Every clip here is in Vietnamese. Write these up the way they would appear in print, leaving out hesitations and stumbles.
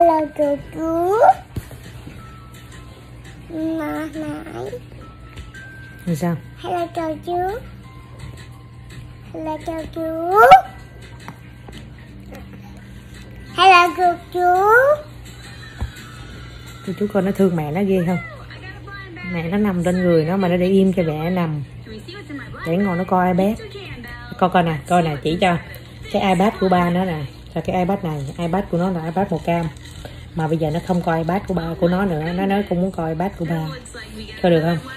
Hello chú. Mà nãy. Làm sao? Hello chú. Hello chú. Hello chú. Chú coi nó thương mẹ nó ghê không? Mẹ nó nằm trên người nó mà nó để im cho mẹ nó nằm. Để ngồi nó coi iPad. Coi nè, chỉ cho cái iPad của ba nó nè. Cho cái iPad này, iPad của nó là iPad màu cam. Mà bây giờ nó không coi iPad của ba của nó nữa, nó nói cũng muốn coi iPad của ba. Coi được không?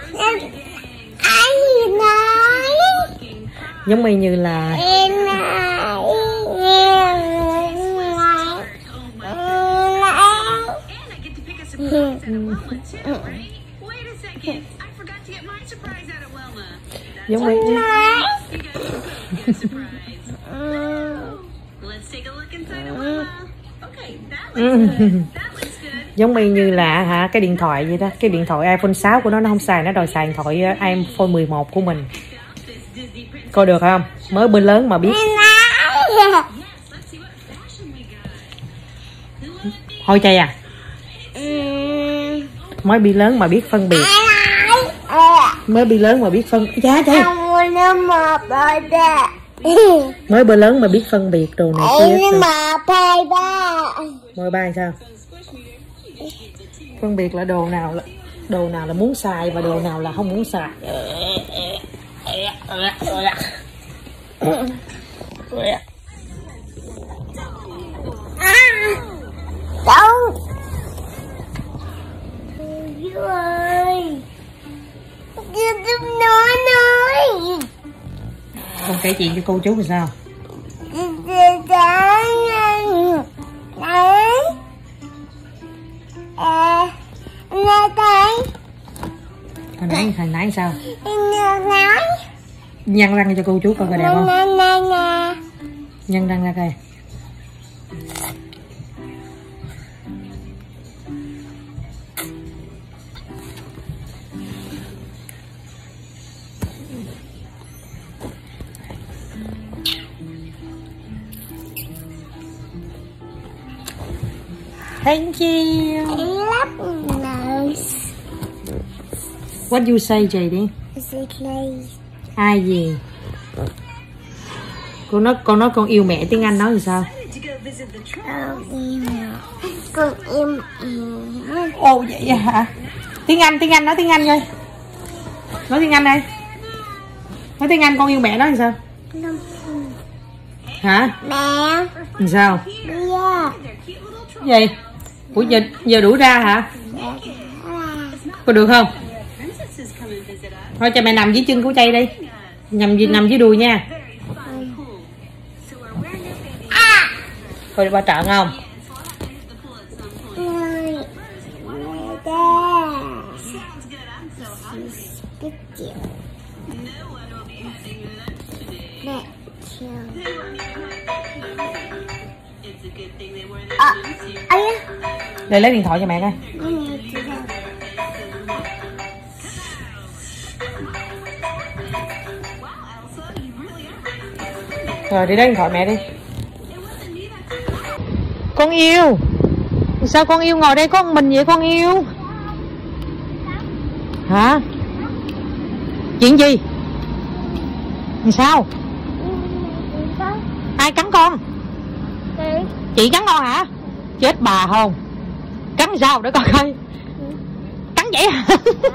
Ai nói? Giống y như là giống y giống y như là cái điện thoại vậy đó. Cái điện thoại iPhone 6 của nó không xài, nó đòi xài điện thoại iPhone 11 của mình. Coi được không? Mới bên lớn mà biết. Thôi chay à? Mới bị lớn mà biết phân biệt. Mới bị lớn mà biết phân chay. Mới bữa lớn mà biết phân biệt đồ này kia. Mời ba sao? Phân biệt là đồ nào là muốn xài và đồ nào là không muốn xài. Con kể chuyện cho cô chú thì sao? Hồi nãy sao? Nhăn răng cho cô chú coi đẹp không? Nhăn răng ra coi. Thank you. What you say, JD? Ai gì? Con nói con yêu mẹ, tiếng Anh nói thì sao? Con yêu. Ồ vậy hả? Tiếng Anh nói tiếng Anh coi. Nói tiếng Anh đây. Nói tiếng Anh con yêu mẹ đó thì sao? Hả? Mẹ. Thì sao? Dạ. Gì? Ủa giờ đuổi ra hả? Có được không? Thôi cho mẹ nằm dưới chân của Chay đi. Nằm dưới đùi nha. Coi ba trận không? Để lấy điện thoại cho mẹ coi. Rồi đi lấy điện thoại mẹ đi. Con yêu. Sao con yêu ngồi đây có một mình vậy con yêu? Hả? Chuyện gì? Sao? Ai cắn con? Chị cắn con hả? Chết bà không? Cắn sao để coi coi. Cắn vậy hả?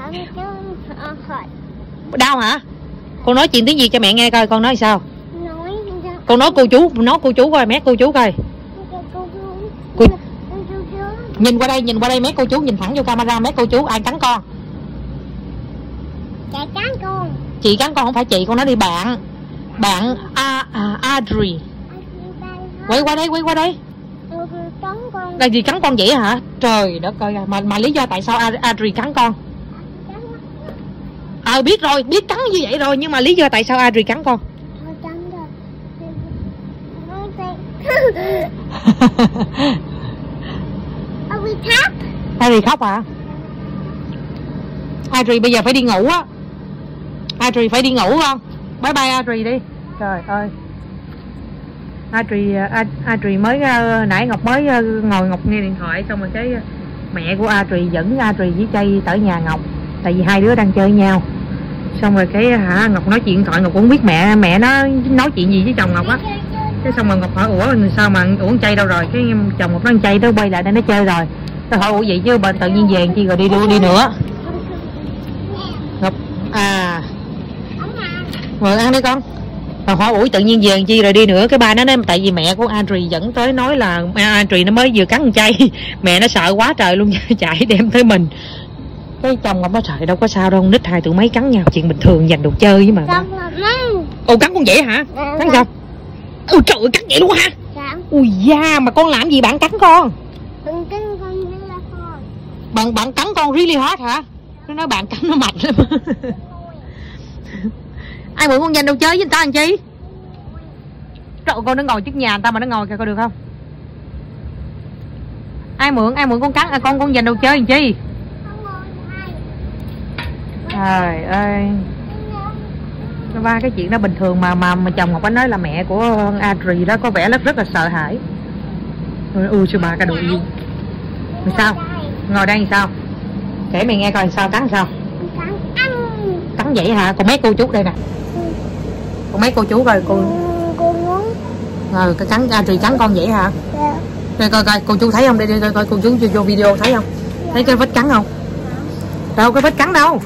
Đau hả? Con nói chuyện tiếng Việt cho mẹ nghe coi, con nói sao? Con nói cô chú coi, mét cô chú coi. Nhìn qua đây mét cô chú, nhìn thẳng vô camera mét cô chú, ai cắn con? Chị cắn con. Chị cắn con không phải chị, con nói đi bạn. Bạn Adri. Quay qua đây. Là gì cắn con vậy hả? Trời đất ơi, mà lý do tại sao Adri cắn con? Biết rồi, biết cắn như vậy rồi, nhưng mà lý do tại sao Adri cắn con? Adri khóc hả? Adri bây giờ phải đi ngủ á. Adri phải đi ngủ không? Bye bye Adri đi. Trời ơi. Adri mới nãy Ngọc mới ngồi Ngọc nghe điện thoại, xong rồi cái mẹ của Adri dẫn Adri với Chay tới nhà Ngọc, tại vì hai đứa đang chơi với nhau. Xong rồi cái Ngọc nói chuyện điện thoại, Ngọc cũng không biết mẹ nó nói chuyện gì với chồng Ngọc á. Cái xong rồi Ngọc hỏi ủa sao mà con Chay đâu rồi, cái chồng Ngọc nói con Chay nó quay lại đây nó chơi rồi. Tôi hỏi ủa vậy chứ bên tự nhiên về chi rồi đi nữa. Ngọc rồi ăn đi con. Rồi hỏi ủi tự nhiên về chi rồi đi nữa. Cái ba nó nói tại vì mẹ của Adri dẫn tới nói là Adri nó mới vừa cắn con Chay. Mẹ nó sợ quá trời luôn chạy đem tới mình. Cái chồng Ngọc nói trời đâu có sao đâu, nít hai tụi mấy cắn nhau chuyện bình thường, giành đồ chơi với mà. Ồ cắn con vậy hả? Cắn sao? Ôi trời ơi cắn vậy luôn hả? Ui da, mà con làm gì bạn cắn con? Bạn cắn con really hot hả? Nó nói bạn cắn nó mạch lắm. Ai mượn con dành đồ chơi với người ta làm chi? Trời, con nó ngồi trước nhà người ta mà nó ngồi kìa, coi được không? Ai mượn con cắn con dành đồ chơi làm chi? Trời ơi. Ba cái chuyện đó bình thường mà chồng Ngọc anh nói là mẹ của Adri đó có vẻ rất là sợ hãi. Sư bà cái đồ gì? Sao? Ngồi đây sao? Kể mày nghe coi sao cắn sao? Cắn vậy hả? Còn mấy cô chú đây nè. Còn mấy cô chú coi cô cái cắn Adri cắn con vậy hả? Đây coi cô chú thấy không? Đây coi cô chú vô video thấy không? Thấy cái vết cắn không? Đâu cái vết cắn đâu?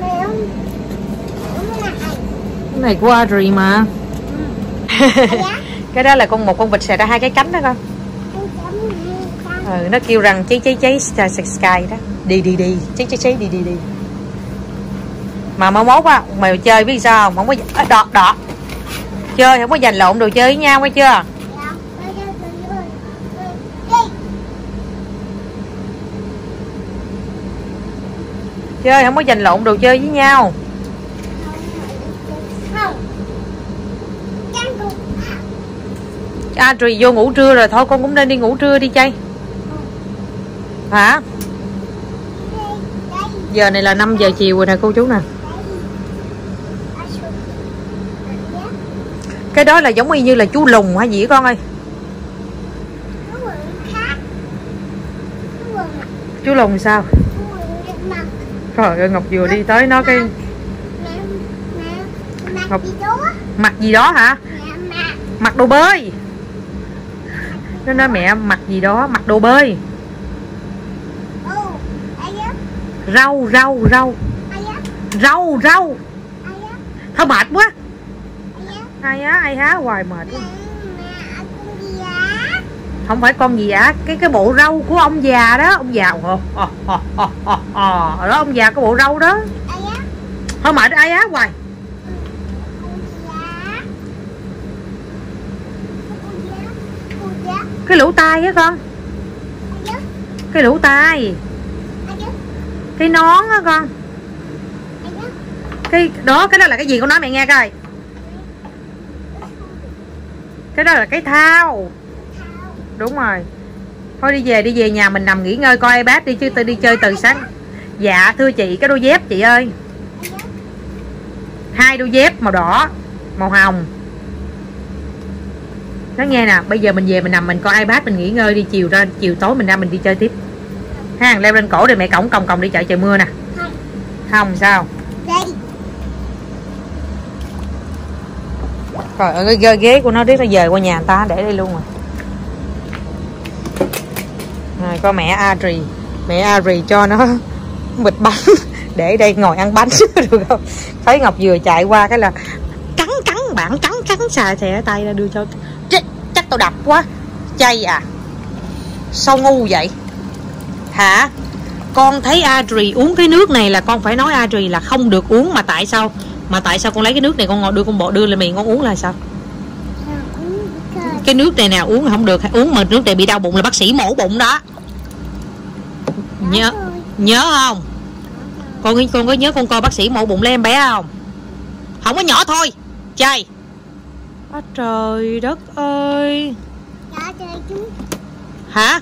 Cái này của Adri mà. Cái đó là một con vịt xòe ra hai cái cánh đó con. Nó kêu rằng cháy sky đó. Đi cháy đi. Mà mốt á mày chơi biết sao không? Không có đọt. Chơi không có giành lộn đồ chơi với nhau nghe chưa? Chơi không có giành lộn đồ chơi với nhau. Adri vô ngủ trưa rồi, thôi con cũng nên đi ngủ trưa đi Chay. Hả? Giờ này là 5 giờ chiều rồi nè cô chú nè. Cái đó là giống y như là chú lùn hả gì con ơi? Chú lùn sao? Trời ơi Ngọc vừa đi tới nó cái Ngọc mặc gì đó hả? Mặc đồ bơi. Nó nói mẹ mặc gì đó, mặc đồ bơi. Rau thôi mệt quá. Ai há hoài mệt quá. Không phải con gì ạ, cái bộ rau của ông già đó, ông già đó, ông già có bộ rau đó. Thôi mệt ai á hoài. Cái lỗ tai á con. Cái lỗ tai. Cái nón á con. Cái đó là cái gì con nói mẹ nghe coi. Cái đó là cái thao. Đúng rồi. Thôi đi về nhà mình nằm nghỉ ngơi coi iPad đi chứ tôi đi chơi từ sáng. Dạ thưa chị, cái đôi dép chị ơi. 2 đôi dép màu đỏ, màu hồng. Nó nghe nè, bây giờ mình về mình nằm mình coi iPad mình nghỉ ngơi đi, chiều tối mình ra mình đi chơi tiếp. Ha, leo lên cổ để mẹ cổng đi chợ trời mưa nè. Không sao. Trời ơi cái ghế của nó biết nó về qua nhà người ta để đây luôn rồi. Rồi coi mẹ Adri cho nó bịch bánh để đây ngồi ăn bánh được không? Thấy Ngọc vừa chạy qua cái là cắn bạn cắn xà xè tay ra đưa cho. Chắc tao đập quá. Chay à? Sao ngu vậy? Hả? Con thấy Adri uống cái nước này là con phải nói Adri là không được uống, mà tại sao? Mà tại sao con lấy cái nước này con đưa lên miệng con uống là sao? Cái nước này nào uống không được, uống mà nước này bị đau bụng là bác sĩ mổ bụng đó. Nhớ không? Con có nhớ con coi bác sĩ mổ bụng lấy em bé không? Không có nhỏ thôi. Chay. Trời đất ơi. Hả?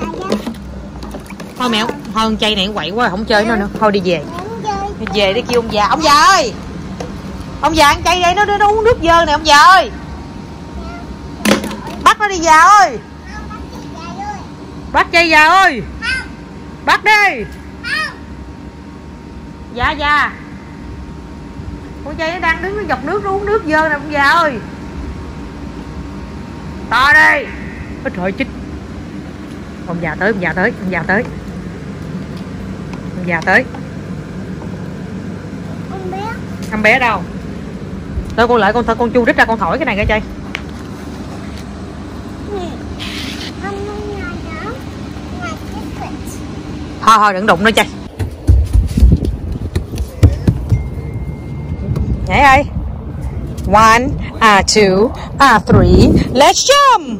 Thôi mẹ, hơn Chay này quậy quá không chơi nó nữa. Thôi đi về. Về đi kêu ông già. Ông già ơi. Ông già ăn Chay đây, nó uống nước dơ nè ông già ơi. đi già ơi. Bắt dây già ơi. Bắt đi. Dạ dạ. Con dây nó đang đứng nó dọc nước nó uống nước dơ nè ông già ơi. To đi. Ôi trời chích. Ông già tới, ông già tới, ông già tới. Ông già tới. Em bé đâu? Thôi con lại con chu rít ra con thổi cái này coi chơi. Thôi đừng đụng nó chơi. Nhảy ơi. 1, 2, 3, let's jump.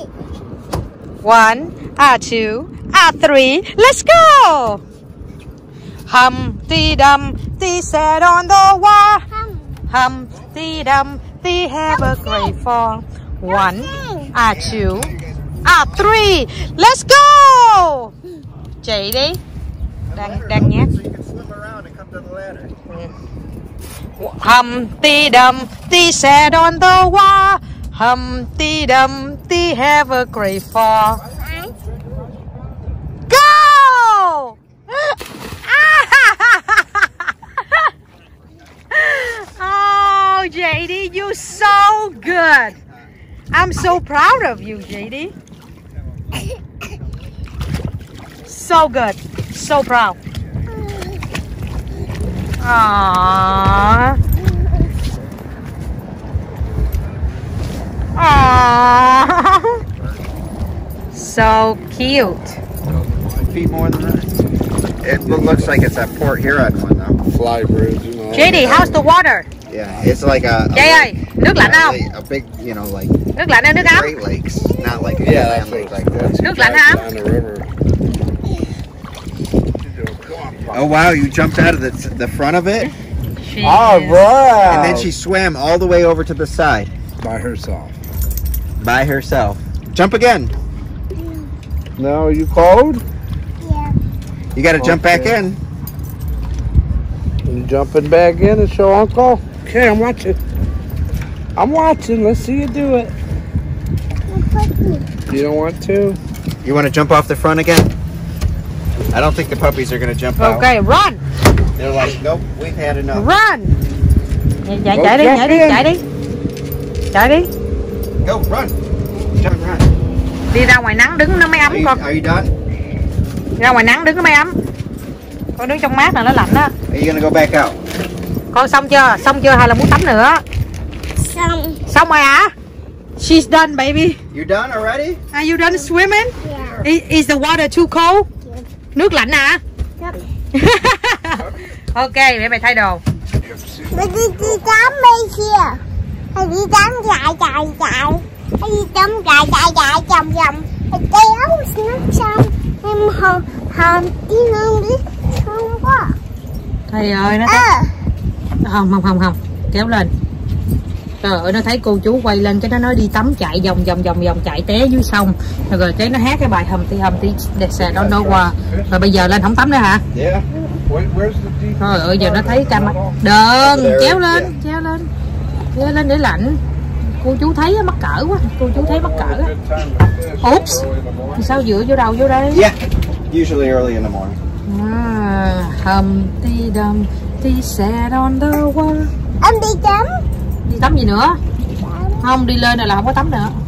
1, 2, 3, let's go. Humpty Dumpty sat on the wall. Humpty Dumpty have a great fall. 1, 2, 3, let's go. Chị đi. Đang nhát. Humpty Dumpty sat on the wall. Humpty Dumpty have a great fall. Go! Oh, JD, you're so good. I'm so proud of you, JD. So good. So proud. Aww. Aww. So cute. 5 feet more than that. It looks like it's a Port Huron one though. Fly bridge, you know. JD, how's the water? Yeah, it's like a ơi, nước lạnh không? A big, you know, like Nước lạnh hay nước ấm? Great Lakes, not like a Yeah, Grand Lake like that. Nước lạnh hả? Down the river. Oh wow, you jumped out of the front of it, All right. and then she swam all the way over to the side by herself. by herself. Jump again. No, you cold? Yeah. You got to jump back Okay. in. You jumping back in and show Uncle? Okay, I'm watching. I'm watching. Let's see you do it. You don't want to? You want to jump off the front again? I don't think the puppies are going to jump out. Okay, run. They're like, nope, we've had enough. Run. Chạy Go chạy đi, jump chạy đi, in. chạy đi. Chạy đi. Go, run. Jump, run. Đi ra ngoài nắng đứng nó mới ấm con. Are you done? Ra ngoài nắng đứng nó mới ấm. Con đứng trong mát là nó lạnh đó. Are you going to go back out? Con xong chưa? Xong chưa hay là muốn tắm nữa? Xong. Xong rồi hả? She's done, baby. You done already? Are you done swimming? Yeah. Is the water too cold? Nước lạnh hả? Yep. Ok, để mày thay đồ. Mày đi tắm đi kia. Mày đi tắm chạy. Mày đi tắm chạy vòng. Mày kéo nước xong. Em hòm tí nữa biết không quá. Thầy ơi, nó thấy... Không. Kéo lên. Trời ơi, nó thấy cô chú quay lên cái nó nói đi tắm chạy vòng chạy té dưới sông. Rồi cái nó hát cái bài Humpty Dumpty đó nó qua. Rồi bây giờ lên không tắm nữa hả? Yeah. Where's the deep? Trời ơi, giờ nó thấy camera. Đừng, kéo lên để lạnh. Cô chú thấy mắc cỡ quá. Cô chú thấy mắc cỡ á. Oops. Thì sao dựa vô đầu vô đây? Yeah, usually early in the morning. Humpty Dumpty sat on the wall. Em đi tắm. Đi tắm gì nữa? Không, đi lên rồi là không có tắm nữa.